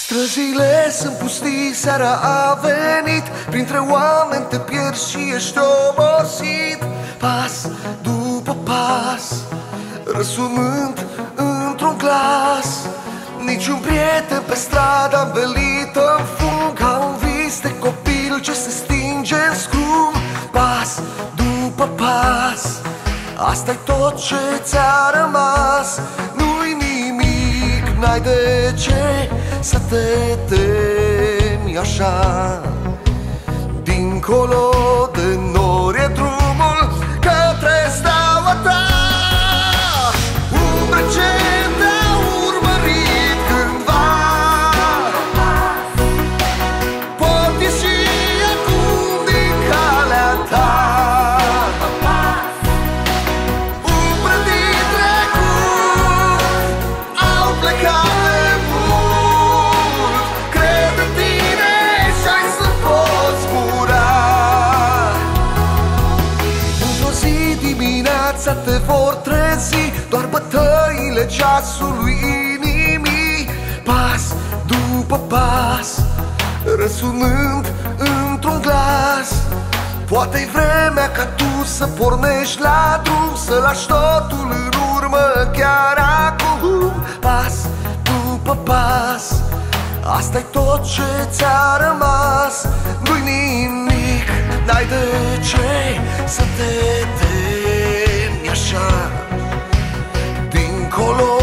Străzile sunt pustii, seara a venit, printre oameni te pierzi și ești obosit. Pas după pas, răsunând într-un glas. Niciun prieten pe stradă învelită în fum, ca un vis de copil ce se stinge în scrum. Pas după pas, asta-i tot ce ți-a rămas. Nu-i nimic, n-ai de ce să te temi așa. Dincolo de nori e drumul către steaua ta. Umbre ce te-au urmărit cândva pot ieși acum din calea ta. Umbre din trecut au plecat de mult. Crede în tine și ai să poți cura. Într-o zi dimineața te vor trezi doar bătăile ceasului inimii. Pas după pas, răsunând într-un glas. Poate-i vremea ca tu să pornești la drum, să lași totul în urmă chiar acum. Pas după pas, asta-i tot ce ți-a rămas. Nu-i nimic, n-ai de ce să te temi așa. Dincolo